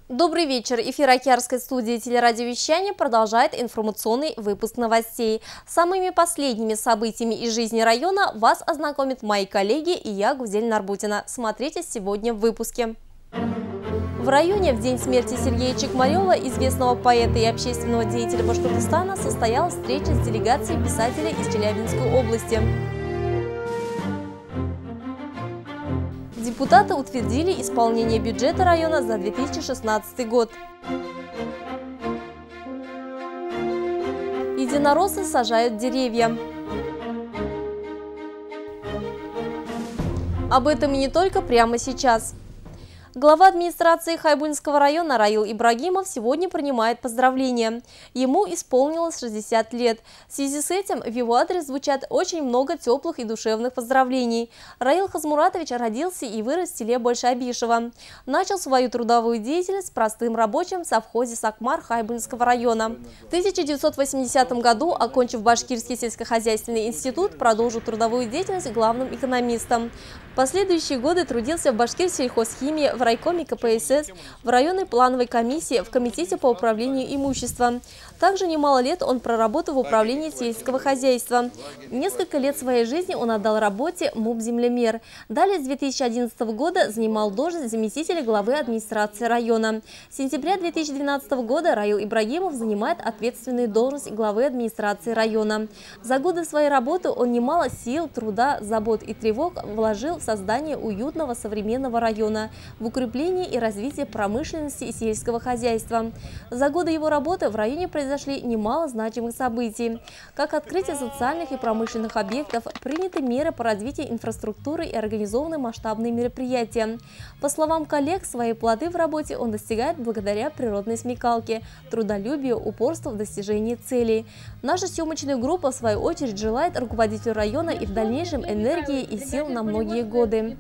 Добрый вечер. Эфир Океарской студии телерадиовещания продолжает информационный выпуск новостей. Самыми последними событиями из жизни района вас ознакомят мои коллеги и я, Гузель Нарбутина. Смотрите сегодня в выпуске. В районе в день смерти Сергея Чекмарева, известного поэта и общественного деятеля Башкортостана, состоялась встреча с делегацией писателей из Челябинской области. Депутаты утвердили исполнение бюджета района за 2016 год. Единороссы сажают деревья. Об этом и не только прямо сейчас. Глава администрации Хайбулинского района Раил Ибрагимов сегодня принимает поздравления. Ему исполнилось 60 лет. В связи с этим в его адрес звучат очень много теплых и душевных поздравлений. Раил Хазмуратович родился и вырос в селе Большеобишево. Начал свою трудовую деятельность простым рабочим в совхозе Сакмар Хайбулинского района. В 1980 году, окончив Башкирский сельскохозяйственный институт, продолжил трудовую деятельность главным экономистом. В последующие годы трудился в Башкирсельхозхимии, в райкоме КПСС, в районной плановой комиссии, в комитете по управлению имуществом. Также немало лет он проработал в управлении сельского хозяйства. Несколько лет своей жизни он отдал работе МУП «Землемер». Далее с 2011 года занимал должность заместителя главы администрации района. С сентября 2012 года Раил Ибрагимов занимает ответственную должность главы администрации района. За годы своей работы он немало сил, труда, забот и тревог вложил в создание уютного современного района, в укрепление и развитие промышленности и сельского хозяйства. За годы его работы в районе произошли немало значимых событий, как открытие социальных и промышленных объектов, приняты меры по развитию инфраструктуры и организованы масштабные мероприятия. По словам коллег, свои плоды в работе он достигает благодаря природной смекалке, трудолюбию, упорству в достижении целей. Наша съемочная группа, в свою очередь, желает руководителю района и в дальнейшем энергии и сил на многие годы.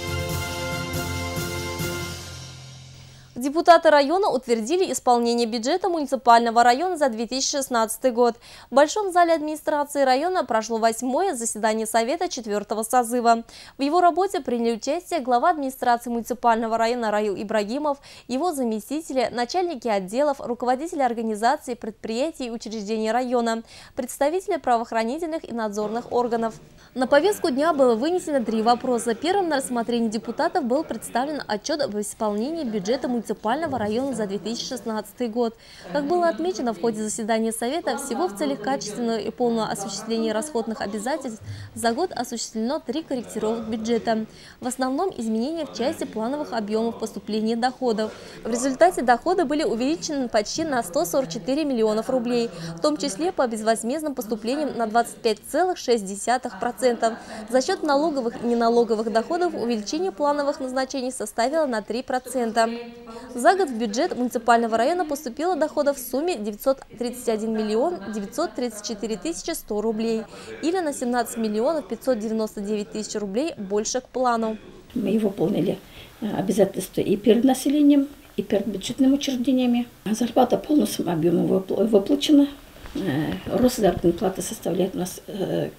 Депутаты района утвердили исполнение бюджета муниципального района за 2016 год. В Большом зале администрации района прошло 8-е заседание Совета 4-го созыва. В его работе приняли участие глава администрации муниципального района Раил Ибрагимов, его заместители, начальники отделов, руководители организаций, предприятий и учреждений района, представители правоохранительных и надзорных органов. На повестку дня было вынесено 3 вопроса. Первым на рассмотрение депутатов был представлен отчет об исполнении бюджета муниципального района за 2016 год. Как было отмечено в ходе заседания Совета, всего в целях качественного и полного осуществления расходных обязательств за год осуществлено 3 корректировок бюджета. В основном изменения в части плановых объемов поступления доходов. В результате доходы были увеличены почти на 144 миллионов рублей, в том числе по безвозмездным поступлениям на 25,6%. За счет налоговых и неналоговых доходов увеличение плановых назначений составило на 3%. За год в бюджет муниципального района поступило доходов в сумме 931 миллион 934 тысячи 100 рублей, или на 17 миллионов 599 тысяч рублей больше к плану. Мы выполнили обязательства и перед населением, и перед бюджетными учреждениями. Зарплата в полном объеме выплачена. Рост заработной платы составляет у нас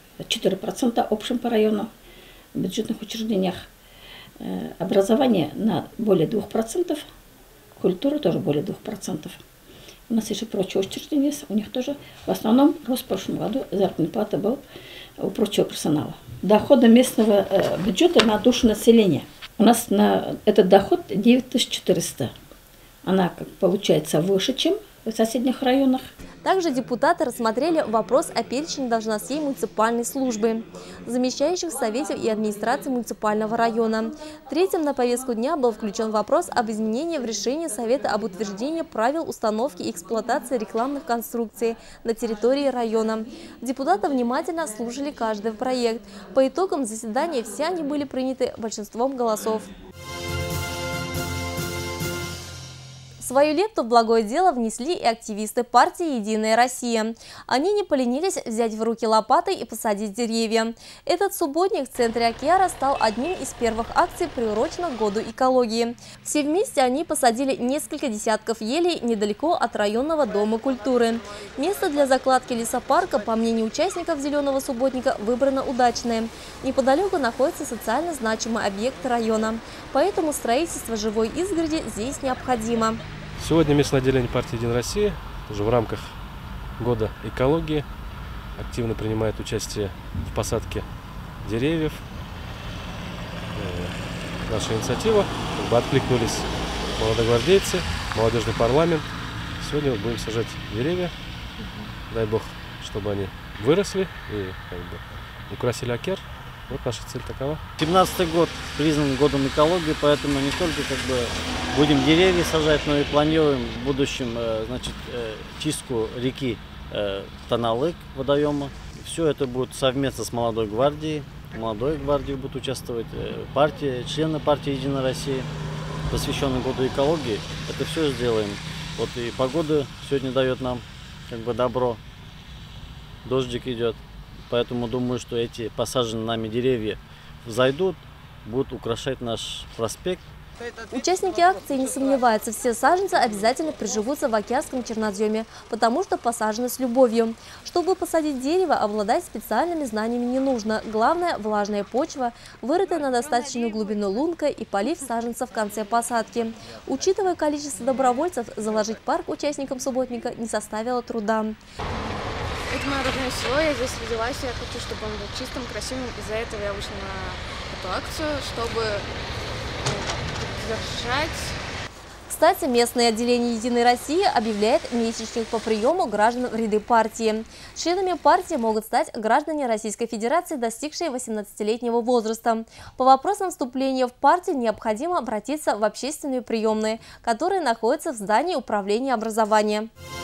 4% общем по району, в бюджетных учреждениях. Образование на более 2%, культура тоже более 2%. У нас еще прочие учреждения, у них тоже в основном рост в прошлом году заработной платы был у прочего персонала. Доходы местного бюджета на душу населения. У нас на этот доход 9400. Она получается выше, чем в соседних районах. Также депутаты рассмотрели вопрос о перечне должностей муниципальной службы, замещающих в Совете и администрации муниципального района. Третьим на повестку дня был включен вопрос об изменении в решении Совета об утверждении правил установки и эксплуатации рекламных конструкций на территории района. Депутаты внимательно слушали каждый проект. По итогам заседания все они были приняты большинством голосов. Свою лепту в благое дело внесли и активисты партии «Единая Россия». Они не поленились взять в руки лопаты и посадить деревья. Этот субботник в центре Акьяра стал одним из первых акций, приуроченных к году экологии. Все вместе они посадили несколько десятков елей недалеко от районного дома культуры. Место для закладки лесопарка, по мнению участников «Зеленого субботника», выбрано удачное. Неподалеку находится социально значимый объект района. Поэтому строительство живой изгороди здесь необходимо. Сегодня местное отделение партии «Единая Россия» уже в рамках года экологии активно принимает участие в посадке деревьев. Наша инициатива, откликнулись молодогвардейцы, молодежный парламент. Сегодня будем сажать деревья. Дай бог, чтобы они выросли и украсили Акьяр. Вот наша цель такова. 17-й год признан годом экологии, поэтому не только будем деревья сажать, но и планируем в будущем чистку реки Таналык, водоема. Все это будет совместно с молодой гвардией. В молодой гвардии будут участвовать партии, члены партии «Единая Россия», посвященные году экологии. Это все сделаем. Вот и погода сегодня дает нам добро. Дождик идет. Поэтому думаю, что эти посаженные нами деревья взойдут, будут украшать наш проспект. Участники акции не сомневаются, все саженцы обязательно приживутся в Акьярском черноземе, потому что посажены с любовью. Чтобы посадить дерево, обладать специальными знаниями не нужно. Главное – влажная почва, вырытая на достаточную глубину лунка и полив саженца в конце посадки. Учитывая количество добровольцев, заложить парк участникам субботника не составило труда. Это мое родное село, я здесь родилась, я хочу, чтобы он был чистым, красивым. Из-за этого я вышла на эту акцию, чтобы поддержать. Кстати, местное отделение «Единой России» объявляет месячник по приему граждан в ряды партии. Членами партии могут стать граждане Российской Федерации, достигшие 18-летнего возраста. По вопросам вступления в партию необходимо обратиться в общественные приемные, которые находятся в здании управления образования.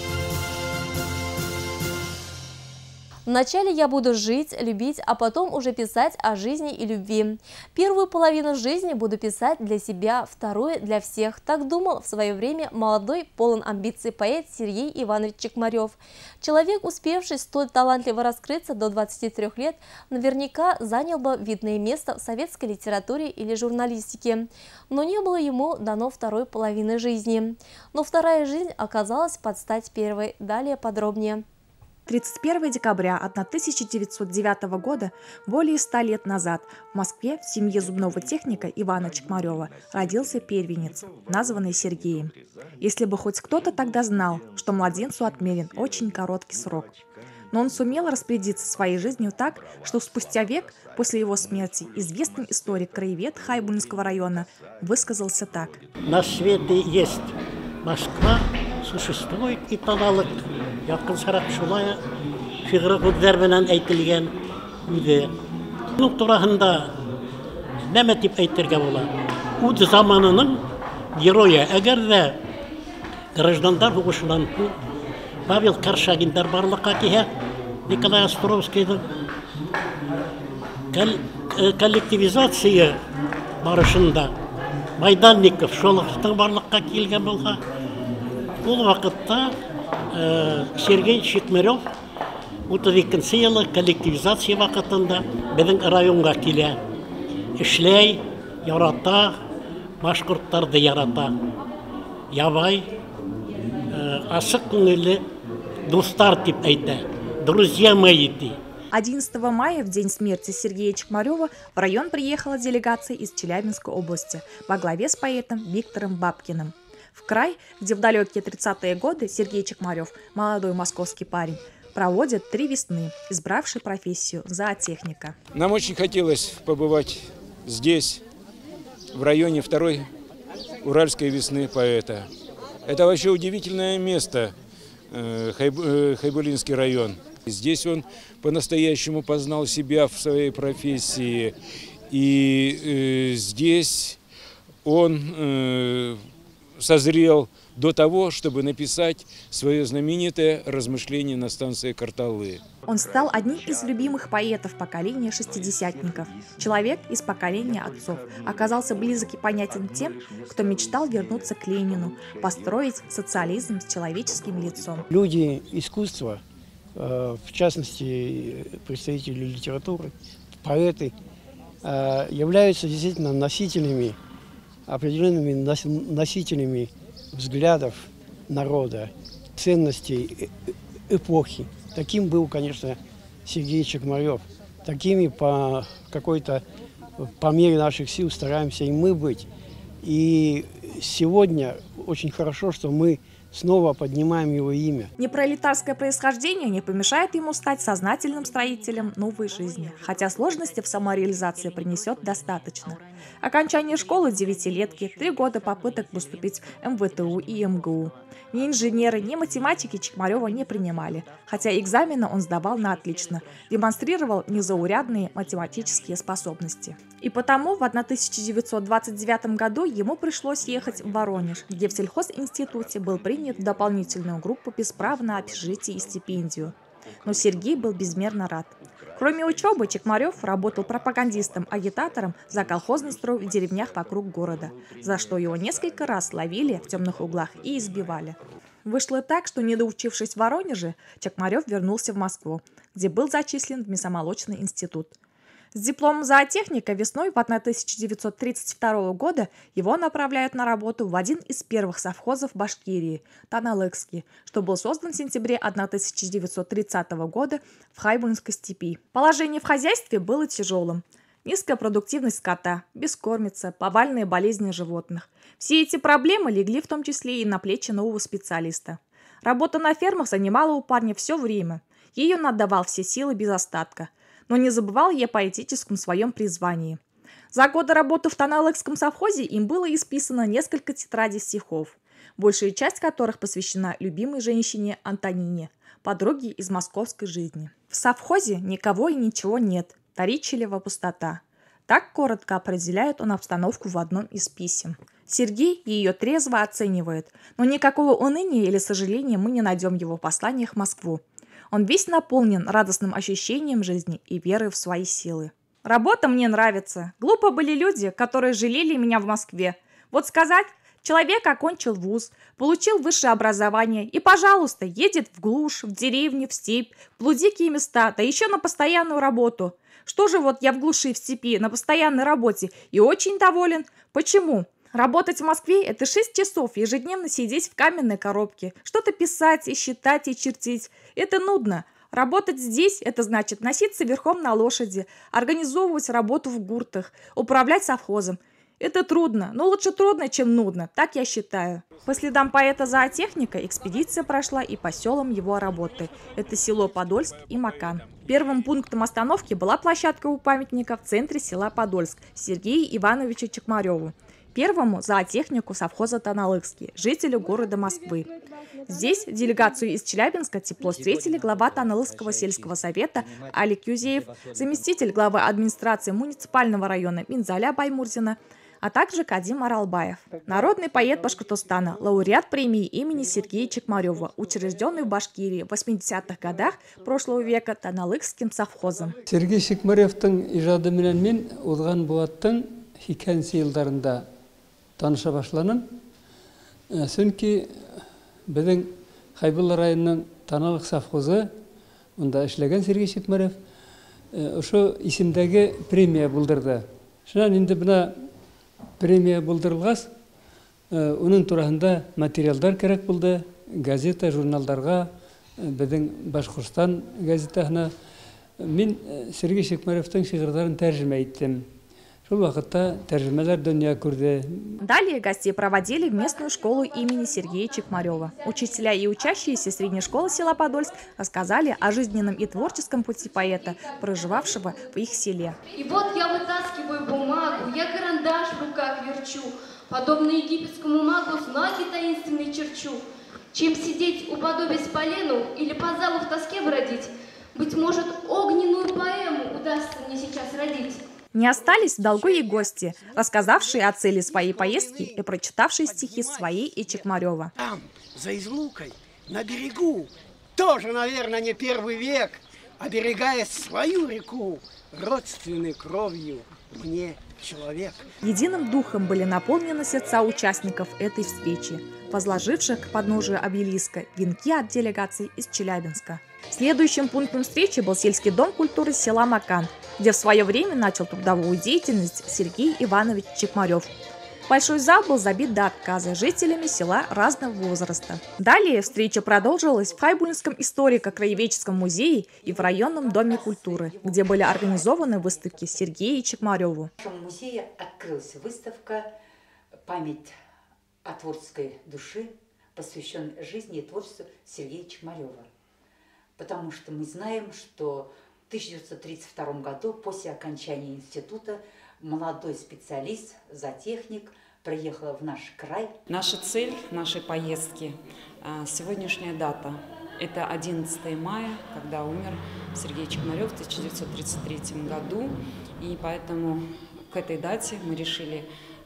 Вначале я буду жить, любить, а потом уже писать о жизни и любви. Первую половину жизни буду писать для себя, вторую для всех. Так думал в свое время молодой, полон амбиций поэт Сергей Иванович Чекмарев. Человек, успевший столь талантливо раскрыться до 23 лет, наверняка занял бы видное место в советской литературе или журналистике. Но не было ему дано второй половины жизни. Но вторая жизнь оказалась под стать первой. Далее подробнее. 31 декабря 1909 года, более 100 лет назад, в Москве в семье зубного техника Ивана Чекмарева родился первенец, названный Сергеем. Если бы хоть кто-то тогда знал, что младенцу отмерен очень короткий срок. Но он сумел распорядиться своей жизнью так, что спустя век после его смерти известный историк-краевед Хайбулинского района высказался так. На свете есть Москва, существует и Таналык. Якын сарак шулай фигура күҙҙәр әйтелгән үҙе. Уның тураһында нәмә тип әйтергә була? Үҙ заманының героя. Әгәр ҙә граждандар һуғышынан Павел Каршагиндар барлыҡҡа килһә, Николай Островскийҙың коллективизация барышында Майданников, Шолоховтың барлыҡҡа килгән булһа, ул ваҡытта Сергей Чекмарев 32 йылы коллективизация ваҡытында беҙҙең районға килә. Эшләй, ярата, башҡорттарҙы ярата. Ябай, асыҡ күңелле дуҫтар тип әйтә. Друзья мои. 11 мая, в день смерти Сергея Чекмарева, в район приехала делегация из Челябинской области во главе с поэтом Виктором Бабкиным. В край, где в далекие 30-е годы Сергей Чекмарев, молодой московский парень, проводит 3 весны, избравший профессию зоотехника. Нам очень хотелось побывать здесь, в районе 2-й Уральской весны поэта. Это вообще удивительное место, Хайбулинский район. Здесь он по-настоящему познал себя в своей профессии. И здесь он созрел до того, чтобы написать свое знаменитое размышление на станции Карталы. Он стал одним из любимых поэтов поколения шестидесятников. Человек из поколения отцов, оказался близок и понятен тем, кто мечтал вернуться к Ленину, построить социализм с человеческим лицом. Люди искусства, в частности представители литературы, поэты, являются действительно носителями, определенными носителями взглядов народа, ценностей эпохи. Таким был, конечно, Сергей Чекмарев. Такими по мере наших сил стараемся и мы быть. И сегодня очень хорошо, что мы снова поднимаем его имя. Непролетарское происхождение не помешает ему стать сознательным строителем новой жизни, хотя сложности в самореализации принесет достаточно. Окончание школы 9-летки, 3 года попыток поступить в МВТУ и МГУ. Ни инженеры, ни математики Чекмарева не принимали, хотя экзамены он сдавал на отлично, демонстрировал незаурядные математические способности. И потому в 1929 году ему пришлось ехать в Воронеж, где в сельхозинституте был принят в дополнительную группу без права на общежитие и стипендию. Но Сергей был безмерно рад. Кроме учебы, Чекмарев работал пропагандистом-агитатором за колхозный строй в деревнях вокруг города, за что его несколько раз ловили в темных углах и избивали. Вышло так, что, не доучившись в Воронеже, Чекмарев вернулся в Москву, где был зачислен в мясомолочный институт. С дипломом зоотехника весной 1932 года его направляют на работу в один из первых совхозов Башкирии – Таналыкский, что был создан в сентябре 1930 года в Хайбунской степи. Положение в хозяйстве было тяжелым. Низкая продуктивность скота, бескормица, повальные болезни животных. Все эти проблемы легли в том числе и на плечи нового специалиста. Работа на фермах занимала у парня все время. Ей он отдавал все силы без остатка. Но не забывал я о поэтическом своем призвании. За годы работы в Таналыкском совхозе им было исписано несколько тетрадей стихов, большая часть которых посвящена любимой женщине Антонине, подруге из московской жизни. В совхозе никого и ничего нет, Торичелева пустота. Так коротко определяет он обстановку в одном из писем. Сергей ее трезво оценивает, но никакого уныния или сожаления мы не найдем в его посланиях в Москву. Он весь наполнен радостным ощущением жизни и верой в свои силы. Работа мне нравится. Глупо были люди, которые жалели меня в Москве. Вот сказать, человек окончил вуз, получил высшее образование и, пожалуйста, едет в глушь, в деревню, в степь, в блудикие места, да еще на постоянную работу. Что же вот я в глуши и в степи, на постоянной работе и очень доволен. Почему? Работать в Москве – это 6 часов, ежедневно сидеть в каменной коробке, что-то писать и считать и чертить. Это нудно. Работать здесь – это значит носиться верхом на лошади, организовывать работу в гуртах, управлять совхозом. Это трудно, но лучше трудно, чем нудно, так я считаю. По следам поэта-зоотехника экспедиция прошла и по селам его работы. Это село Подольск и Макан. Первым пунктом остановки была площадка у памятника в центре села Подольск Сергею Ивановичу Чекмареву, первому зоотехнику совхоза Таналыкский, жителю города Москвы. Здесь делегацию из Челябинска тепло встретили глава Таналыкского сельского совета Алик Юзеев, заместитель главы администрации муниципального района Минзаля Баймурзина, а также Кадим Аралбаев. Народный поэт Башкортостана, лауреат премии имени Сергея Чекмарева, учрежденный в Башкирии в 80-х годах прошлого века Таналыкским совхозом. Сергей Чекмаревтың ижады менен мен Узган Булаттың хикәнсе елдарында таныша башланам. Чөнки безнең Хайбул районының Таналык совхозы, монда эшләгән Сергей Чекмарев, ошо исемдәге премия булдырды. Шуннан инде бuna премия булдырылгас, уның турасында материалдар кирәк булды, газета, журналларга, безнең Башкортстан газетасына. Мин Сергей Чекмаревтың шигырьләрен тәрҗемә иттем. Шул вакытта тәрҗемәләр дөнья күрде. Далее гостей проводили в местную школу имени Сергея Чекмарева. Учителя и учащиеся средней школы села Подольск рассказали о жизненном и творческом пути поэта, проживавшего в их селе. И вот я вытаскиваю бумагу, я карандаш в руках верчу, подобно египетскому магу знаки таинственные черчу. Чем сидеть уподобясь полену или по залу в тоске бродить, быть может, огненную поэму удастся мне сейчас родить. Не остались в долгу и гости, рассказавшие о цели своей поездки и прочитавшие стихи своей и Чекмарева. Там, за излукой, на берегу, тоже, наверное, не первый век, оберегая свою реку, родственной кровью мне человек. Единым духом были наполнены сердца участников этой встречи, возложивших к подножию обелиска венки от делегаций из Челябинска. Следующим пунктом встречи был сельский дом культуры села Макан, где в свое время начал трудовую деятельность Сергей Иванович Чекмарев. Большой зал был забит до отказа жителями села разного возраста. Далее встреча продолжилась в Хайбулинском историко-краеведческом музее и в районном доме культуры, где были организованы выставки Сергею Чекмареву. В нашем музее открылась выставка «Память о творческой душе», посвященная жизни и творчеству Сергея Чекмарева. Потому что мы знаем, что в 1932 году, после окончания института, молодой специалист, зоотехник, приехала в наш край. Наша цель нашей поездки, сегодняшняя дата, это 11 мая, когда умер Сергей Чекмарев в 1933 году. И поэтому к этой дате мы решили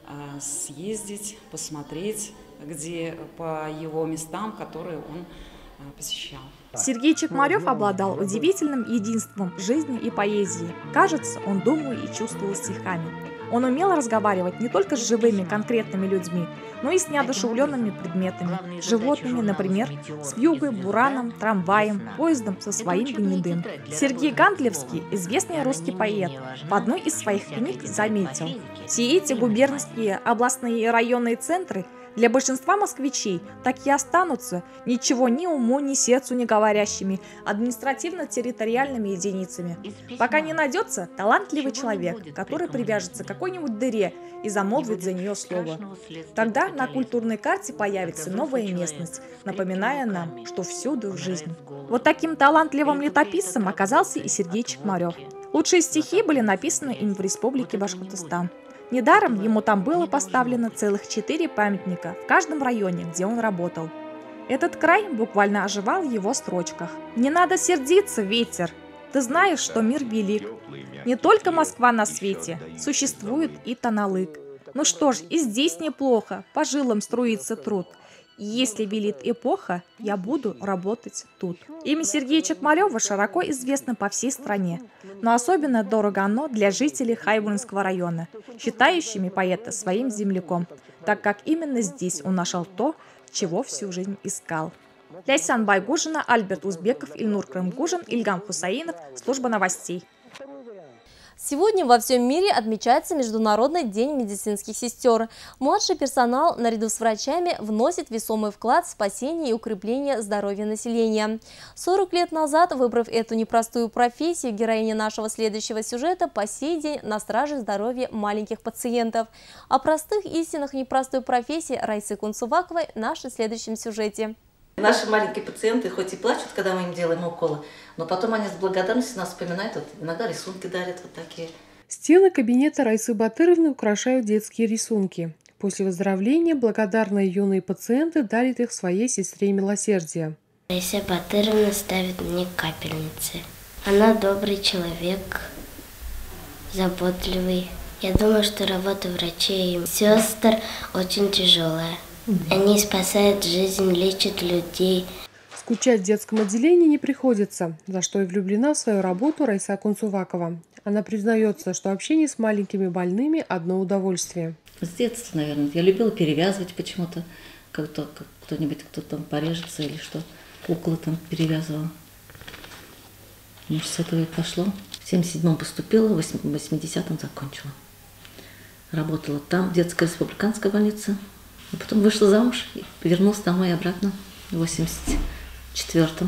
съездить, посмотреть, где по его местам, которые он посещал. Сергей Чекмарев обладал удивительным единством жизни и поэзии. Кажется, он думал и чувствовал стихами. Он умел разговаривать не только с живыми конкретными людьми, но и с неодушевленными предметами, животными, например, с вьюгой, бураном, трамваем, поездом со своим гнедым. Сергей Гандлевский, известный русский поэт, в одной из своих книг заметил: все эти губернские, областные и районные центры для большинства москвичей так и останутся ничего ни уму, ни сердцу не говорящими административно-территориальными единицами, пока не найдется талантливый человек, который привяжется к какой-нибудь дыре и замолвит за нее слово. Тогда на культурной карте появится новая местность, напоминая нам, что всюду жизнь. Вот таким талантливым летописцем оказался и Сергей Чекмарев. Лучшие стихи были написаны им в Республике Башкортостан. Недаром ему там было поставлено целых 4 памятника в каждом районе, где он работал. Этот край буквально оживал в его строчках. «Не надо сердиться, ветер! Ты знаешь, что мир велик. Не только Москва на свете, существует и Таналык. Ну что ж, и здесь неплохо, по жилам струится труд. Если велит эпоха, я буду работать тут». Имя Сергея Чекмарева широко известно по всей стране, но особенно дорого оно для жителей Хайбулинского района, считающими поэта своим земляком, так как именно здесь он нашел то, чего всю жизнь искал. Ляйсан Байгужина, Альберт Узбеков, Ильнур Крымгужин, Ильгам Хусаинов, служба новостей. Сегодня во всем мире отмечается Международный день медицинских сестер. Младший персонал наряду с врачами вносит весомый вклад в спасение и укрепление здоровья населения. 40 лет назад, выбрав эту непростую профессию, героиня нашего следующего сюжета по сей день на страже здоровья маленьких пациентов. О простых истинах непростой профессии Райсы Кунцуваковой в нашем следующем сюжете. Наши маленькие пациенты хоть и плачут, когда мы им делаем уколы, но потом они с благодарностью нас вспоминают, вот, иногда рисунки дарят вот такие. Стены кабинета Райсы Батыровны украшают детские рисунки. После выздоровления благодарные юные пациенты дарят их своей сестре милосердия. Райса Батыровна ставит мне капельницы. Она добрый человек, заботливый. Я думаю, что работа врачей и сестер очень тяжелая. Они спасают жизнь, лечат людей. Скучать в детском отделении не приходится, за что и влюблена в свою работу Райса Кунцувакова. Она признается, что общение с маленькими больными – одно удовольствие. С детства, наверное. Я любила перевязывать почему-то. Кто-нибудь, кто там порежется или что, куклы там перевязывала. Может, с этого и пошло. В 77-м поступила, в 80-м закончила. Работала там, в детской республиканской больнице. А потом вышла замуж и вернулась домой обратно в 84-м.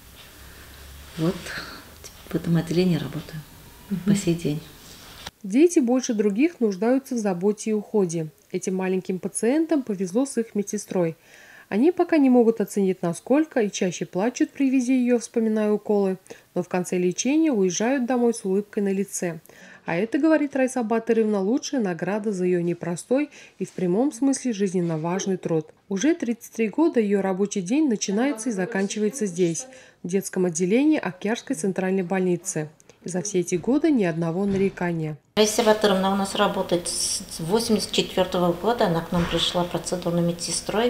Вот в этом отделении работаю по сей день. Дети больше других нуждаются в заботе и уходе. Этим маленьким пациентам повезло с их медсестрой. Они пока не могут оценить, насколько, и чаще плачут при виде ее, вспоминая уколы, но в конце лечения уезжают домой с улыбкой на лице. А это, говорит Райса Батыровна, лучшая награда за ее непростой и в прямом смысле жизненно важный труд. Уже 33 года ее рабочий день начинается и заканчивается здесь, в детском отделении Октябрьской центральной больницы. И за все эти годы ни одного нарекания. Раиса Батыровна у нас работает с 1984 года. Она к нам пришла процедурной медсестрой.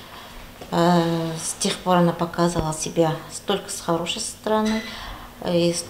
С тех пор она показывала себя столько с хорошей стороны. И с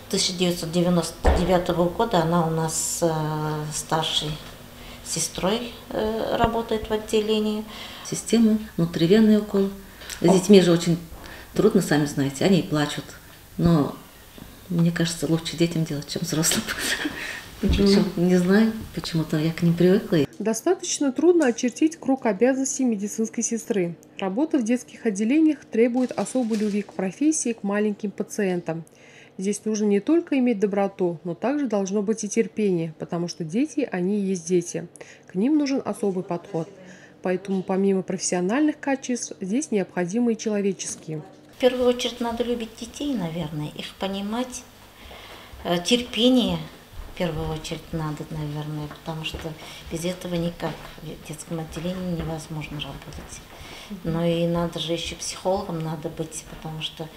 1999 года она у нас старшей сестрой работает в отделении. Система, внутривенный укол. С детьми же очень трудно, сами знаете, они плачут. Но мне кажется, лучше детям делать, чем взрослым. Не знаю, почему-то я к ним привыкла. Достаточно трудно очертить круг обязанностей медицинской сестры. Работа в детских отделениях требует особой любви к профессии, к маленьким пациентам. Здесь нужно не только иметь доброту, но также должно быть и терпение, потому что дети, они и есть дети. К ним нужен особый подход. Поэтому помимо профессиональных качеств, здесь необходимы и человеческие. В первую очередь надо любить детей, наверное, их понимать, терпение. В первую очередь надо, наверное, потому что без этого никак в детском отделении невозможно работать. Но и надо же еще психологом надо быть, потому что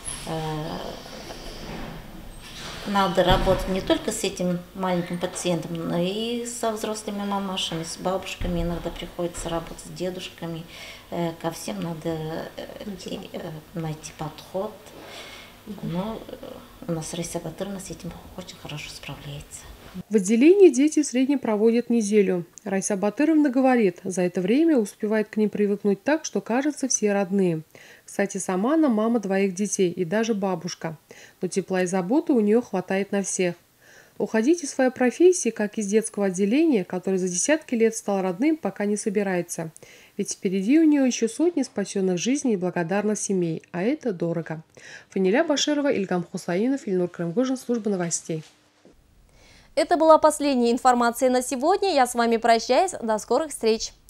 надо работать не только с этим маленьким пациентом, но и со взрослыми мамашами, с бабушками. Иногда приходится работать с дедушками. Ко всем надо найти подход. Но у нас Раиса Батыровна с этим очень хорошо справляется. В отделении дети в среднем проводят неделю. Раиса Батыровна говорит, за это время успевает к ним привыкнуть так, что кажется все родные. Кстати, сама она мама 2 детей и даже бабушка. Но тепла и заботы у нее хватает на всех. Уходить из своей профессии, как из детского отделения, который за десятки лет стал родным, пока не собирается. Ведь впереди у нее еще сотни спасенных жизней и благодарных семей, а это дорого. Фаниля Баширова, Ильгам Хусаинов, Ильнур Крымгужин, служба новостей. Это была последняя информация на сегодня. Я с вами прощаюсь. До скорых встреч.